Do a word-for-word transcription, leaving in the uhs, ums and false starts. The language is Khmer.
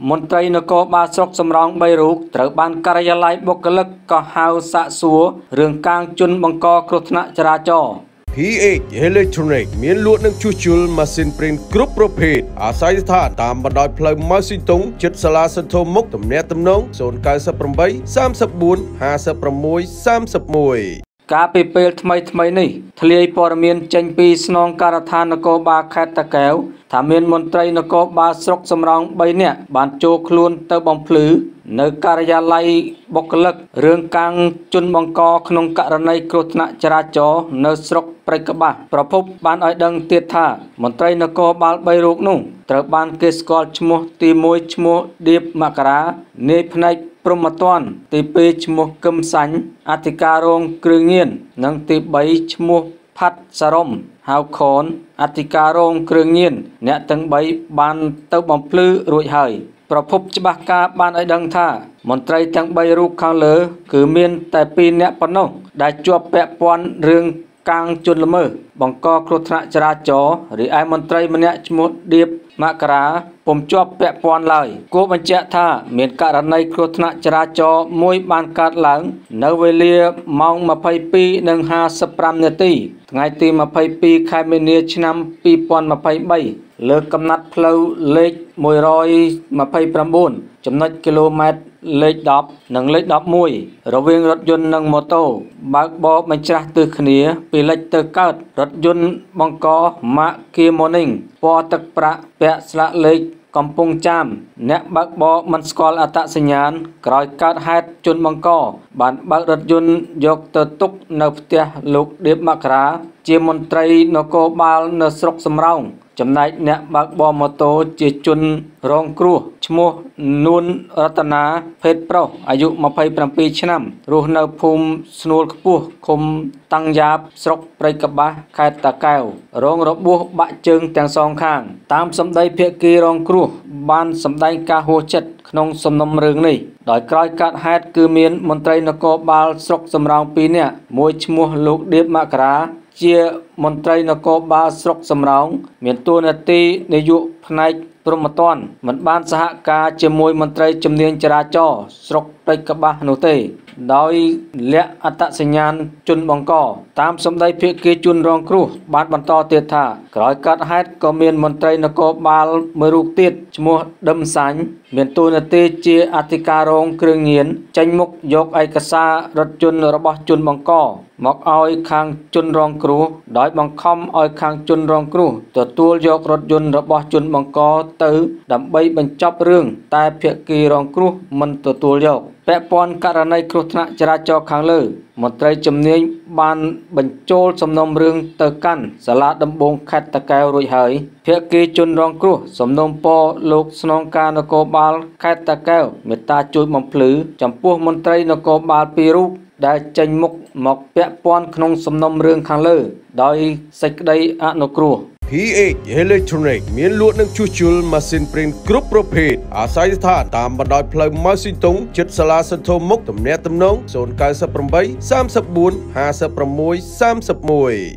មន្ត្រីនគរបាលស្រុកសំរោងបីរូបត្រូវបានការិយាល័យបុគ្គលិកកោះហៅសាកសួររឿងកាងជន់បង្កគ្រោះថ្នាក់ចរាចរណ៍พี เอช Electronic មានលក់និងជួសជុលម៉ាស៊ីនព្រីនគ្រប់ប្រភេទអាស្រ័យស្ថានតាមបណ្ដោយផ្លូវម៉ៅស៊ីតុងជិតសាលាសន្ធមុខទំនាក់ទំនង ศูนย์ เก้า แปด สาม สี่ ห้า ห้า หก สาม สาม หนึ่งការពីពេលថ្មីថ្មីនេះធ្លាយព័ត៌មានចេញពីស្នងការដ្ឋាននគរបាលខេត្តតាកែវថាមានមន្ត្រីនគរបាលស្រុកសំរោងបីនាក់បានចូលខ្លួនទៅបំភ្លឺនៅការិយាល័យបុគ្គលិករឿងកាងជន់បង្កក្នុងករណីគ្រោះថ្នាក់ចរាចរណ៍នៅស្រុកព្រៃកបាស់ប្រភពបានឲ្យដឹងទៀតថាមន្ត្រីនគរបាលបីរូបនោះត្រូវបានគេស្គាល់ឈ្មោះទីមួយឈ្មោះឌៀបមករានាយផ្នែកព្រហ្មទណ្ឌទីពីរឈ្មោះកឹមសាញ់អធិការរងគ្រឿងញៀននិងទីបីឈ្មោះផាត់សារ៉ុំហៅខនអធិការរងគ្រឿងញៀនអ្នកទាំងបីបានទៅបំភ្លឺរួចហើយប្រភពច្បាស់ការបានឲ្យដឹងថាមន្ត្រីទាំងបីរូបខាងលើគឺមានតែពីរនាក់ប៉ុណ្ណោះដែលជាប់ពាក់ព័ន្ធរឿងកាងជន់ល្មើសបង្កគ្រោះថ្នាក់ចរាចរណ៍រីឯមន្ត្រីម្នាក់ឈ្មោះឌៀបមករាពុំជាប់ពាក់ព័ន្ធឡើយគួរបញ្ជាក់ថាមានករណីគ្រោះថ្នាក់ចរាចរណ៍មួយបានកើតឡើងនៅវេលាម៉ោង ម្ភៃពីរ និង ហាសិបប្រាំ នាទីថ្ងៃទី ម្ភៃពីរ ខែមីនា ឆ្នាំ ពីរពាន់ម្ភៃបីលើកំណាត់ផ្លូវលេខ មួយរយម្ភៃប្រាំបួន ចំណុចគីឡូម៉ែត្រលេខ ដប់ និងលេខ ដប់មួយ រវាងរថយន្តនិងម៉ូតូបើកបរបញ្ច្រាស់ទិសគ្នាពីលិចទៅកើតរថយន្តបង្កម៉ាក Kia Morning ពណ៌ទឹកប្រាក់ពាក់ស្លាកលេខកំពង់ចាមអ្នកបើកបរមិនស្គាល់អត្តសញ្ញាណក្រោយកើតហេតុជន់បង្កបានបើករថយន្តយកទៅទុកនៅផ្ទះលោកឌៀបមករាជាមន្ត្រីនគរបាលនៅស្រុកសំរោងចំណែកអ្នកបើកបរម៉ូតូជាជនរងគ្រោះឈ្មោះនួនរតនាភេទប្រុសអាយុ ម្ភៃប្រាំពីរ ឆ្នាំរស់នៅភូមិស្នួលខ្ពស់ឃុំតាំងយ៉ាបស្រុកព្រៃកបាស់ខេត្តតាកែវរងរបួសបាក់ជើងទាំងសងខាងតាមសម្ដីភាគីរងគ្រោះបានសម្ដែងការហួសចិត្តក្នុងសំណុំរឿងនេះដោយក្រោយកើតហេតុគឺមានមន្ត្រីនគរបាលស្រុកសំរោងពីរនាក់មួយឈ្មោះលោកឌៀបមករាជាមន្ត្រីនគរបាលស្រុកសំរោងមានតួនាទីនាយកផ្នែកព្រហ្មទណ្ឌមិនបានសហការជាមួយមន្ត្រីជំនាញចរាចរណ៍ស្រុកព្រៃកបាស់នោះទេដោយលាក់អត្តសញ្ញាណជន់បង្កតាមសម្ដីភាគីជនរងគ្រោះបានបន្តទៀតថាក្រោយកើតហេតុក៏មានមន្ត្រីនគរបាលមួយរូបទៀតឈ្មោះដឹមសាញ់មានតួនាទីជាអធិការរងគ្រឿងញៀនចេញមុខយកឯកសាររថយន្តរបស់ជនបង្កមកឲ្យខាងជនរងគ្រោះដោយបង្ខំឲ្យខាងជនរងគ្រោះទទួលយករថយន្តរបស់ជនបង្កទៅដើម្បីបញ្ចប់រឿងតែភាគីរងគ្រោះមិនទទួលយកពាក់ព័ន្ធករណីគ្រោះថ្នាក់ចរាចរណ៍ខាងលើមន្ត្រីជំនាញបានបញ្ចូលសំណុំរឿងទៅកាន់សាលាដំបងខេត្តតាកែវរួចហើយភាគីជនរងគ្រោះសំណុំពរលោកស្នងការនគរបាលខេត្តតាកែវមេត្តាជួយបំភ្លឺចំពោះមន្ត្រីនគរបាលពីររូបដែលចេញមុខមកពាក់ព័ន្ធក្នុងសំណុំរឿងខាងលើដោយសេចក្តីអនុគ្រោះพี เอช Electronic មានលក់និងជួសជុលម៉ាស៊ីនព្រីនគ្រប់ប្រភេទអាស្រ័យស្ថានតាមបណ្ដោយផ្លូវម៉ៅស៊ីតុងជិតសាលាសន្ធមុខទំនាក់ទំនង ศูนย์ เก้า แปด สาม สี่ ห้า หก สาม สาม หนึ่ง